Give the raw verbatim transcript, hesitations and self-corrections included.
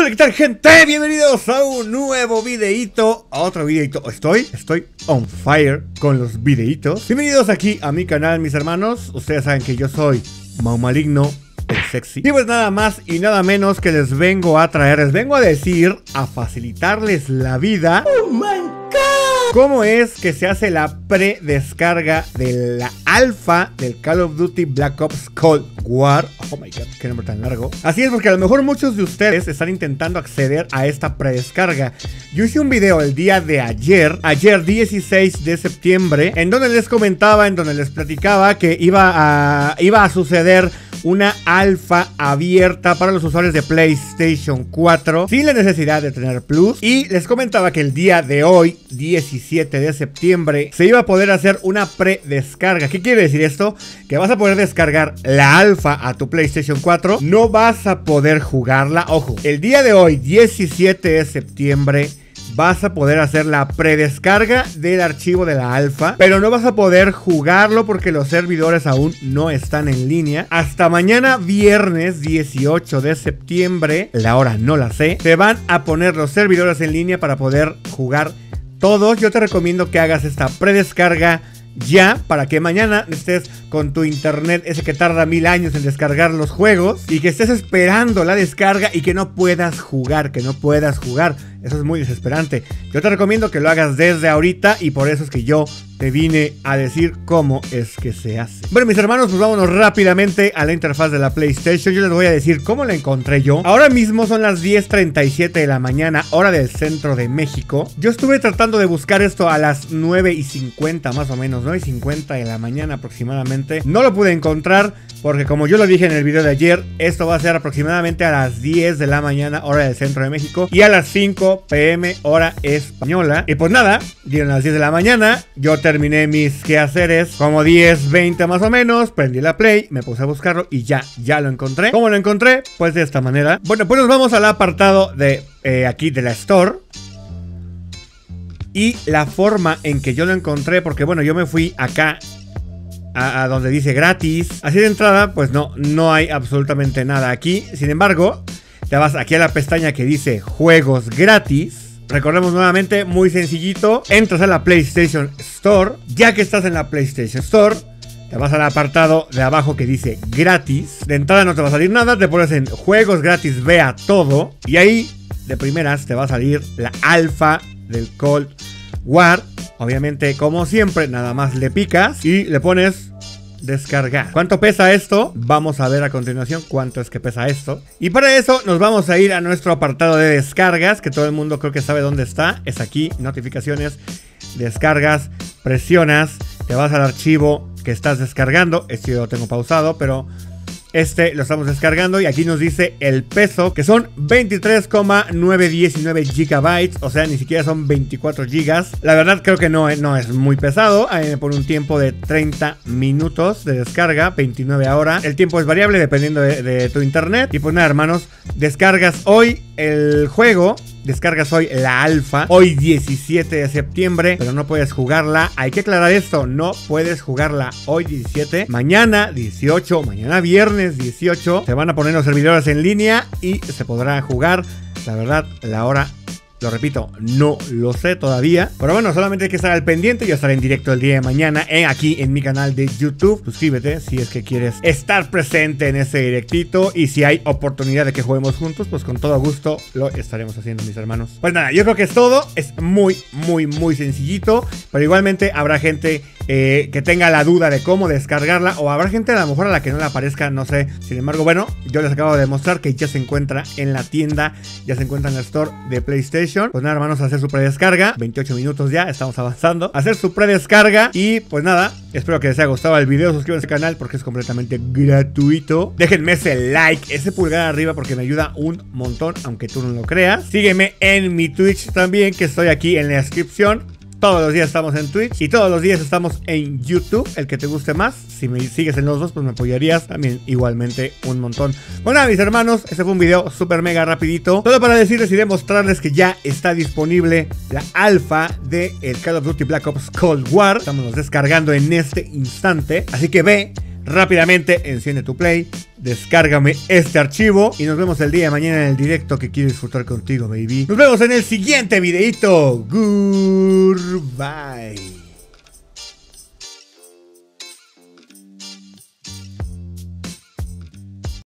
Hola, ¿qué tal, gente? Bienvenidos a un nuevo videito, a otro videito. Estoy, estoy on fire con los videitos. Bienvenidos aquí a mi canal, mis hermanos. Ustedes saben que yo soy Mau Maligno, el sexy. Y pues nada más y nada menos que les vengo a traer, les vengo a decir, a facilitarles la vida. ¡Oh, my God! ¿Cómo es que se hace la predescarga de la alfa del Call of Duty Black Ops Cold War? Oh my god, qué nombre tan largo. Así es, porque a lo mejor muchos de ustedes están intentando acceder a esta predescarga. Yo hice un video el día de ayer, ayer dieciséis de septiembre, en donde les comentaba, en donde les platicaba que iba a, iba a suceder una alfa abierta para los usuarios de PlayStation cuatro sin la necesidad de tener Plus. Y les comentaba que el día de hoy, diecisiete de septiembre, se iba a poder hacer una predescarga. ¿Qué quiere decir esto? Que vas a poder descargar la alfa a tu PlayStation cuatro. No vas a poder jugarla. Ojo, el día de hoy, diecisiete de septiembre, vas a poder hacer la predescarga del archivo de la alfa, pero no vas a poder jugarlo porque los servidores aún no están en línea. Hasta mañana viernes dieciocho de septiembre, la hora no la sé, te van a poner los servidores en línea para poder jugar todos. Yo te recomiendo que hagas esta predescarga ya, para que mañana estés con tu internet ese que tarda mil años en descargar los juegos y que estés esperando la descarga y que no puedas jugar, que no puedas jugar. Eso es muy desesperante. Yo te recomiendo que lo hagas desde ahorita y por eso es que yo te vine a decir cómo es que se hace. Bueno, mis hermanos, pues vámonos rápidamente a la interfaz de la PlayStation. Yo les voy a decir cómo la encontré yo. Ahora mismo son las diez treinta y siete de la mañana, hora del centro de México. Yo estuve tratando de buscar esto a las nueve y cincuenta más o menos, nueve y cincuenta de la mañana aproximadamente. No lo pude encontrar porque, como yo lo dije en el video de ayer, esto va a ser aproximadamente a las diez de la mañana, hora del centro de México, y a las cinco p m hora española. Y pues nada, dieron las diez de la mañana. Yo terminé mis quehaceres como diez veinte más o menos. Prendí la Play, me puse a buscarlo y ya, ya lo encontré. ¿Cómo lo encontré? Pues de esta manera. Bueno, pues nos vamos al apartado de eh, aquí de la Store. Y la forma en que yo lo encontré, porque bueno, yo me fui acá a, a donde dice gratis. Así de entrada, pues no, no hay absolutamente nada aquí. Sin embargo, te vas aquí a la pestaña que dice juegos gratis. Recordemos nuevamente, muy sencillito. Entras a la PlayStation Store. Ya que estás en la PlayStation Store, te vas al apartado de abajo que dice gratis. De entrada no te va a salir nada. Te pones en juegos gratis, vea todo. Y ahí, de primeras, te va a salir la alfa del Cold War. Obviamente, como siempre, nada más le picas y le pones descargar. ¿Cuánto pesa esto? Vamos a ver a continuación cuánto es que pesa esto. Y para eso nos vamos a ir a nuestro apartado de descargas, que todo el mundo creo que sabe dónde está. Es aquí, notificaciones, descargas, presionas, te vas al archivo que estás descargando. Este yo lo tengo pausado, pero este lo estamos descargando y aquí nos dice el peso, que son veintitrés coma novecientos diecinueve gigabytes, o sea, ni siquiera son veinticuatro gigas. La verdad creo que no, no es muy pesado. A mí me pone un tiempo de treinta minutos de descarga, veintinueve ahora. El tiempo es variable dependiendo de, de tu internet. Y pues nada, hermanos, descargas hoy el juego. Descargas hoy la alfa, hoy diecisiete de septiembre, pero no puedes jugarla. Hay que aclarar esto, no puedes jugarla hoy diecisiete. Mañana dieciocho, mañana viernes dieciocho, se van a poner los servidores en línea y se podrá jugar. La verdad, la hora, lo repito, no lo sé todavía. Pero bueno, solamente hay que estar al pendiente. Yo estaré en directo el día de mañana en, aquí en mi canal de YouTube. Suscríbete si es que quieres estar presente en ese directito. Y si hay oportunidad de que juguemos juntos, pues con todo gusto lo estaremos haciendo, mis hermanos. Pues nada, yo creo que es todo. Es muy, muy, muy sencillito. Pero igualmente habrá gente eh, que tenga la duda de cómo descargarla. O habrá gente a lo mejor a la que no le aparezca, no sé. Sin embargo, bueno, yo les acabo de demostrar que ya se encuentra en la tienda. Ya se encuentra en la Store de PlayStation. Pues nada, hermanos, hacer su predescarga. veintiocho minutos ya, estamos avanzando. Hacer su predescarga. Y pues nada, espero que les haya gustado el video. Suscríbanse al canal porque es completamente gratuito. Déjenme ese like, ese pulgar arriba, porque me ayuda un montón, aunque tú no lo creas. Sígueme en mi Twitch también, que estoy aquí en la descripción. Todos los días estamos en Twitch y todos los días estamos en YouTube, el que te guste más. Si me sigues en los dos, pues me apoyarías también igualmente un montón. Bueno, mis hermanos, este fue un video súper mega rapidito, solo para decirles y demostrarles que ya está disponible la alfa de el Call of Duty Black Ops Cold War. Estamos descargando en este instante, así que ve rápidamente, enciende tu Play, descárgame este archivo y nos vemos el día de mañana en el directo que quiero disfrutar contigo, baby. Nos vemos en el siguiente videito. Goodbye.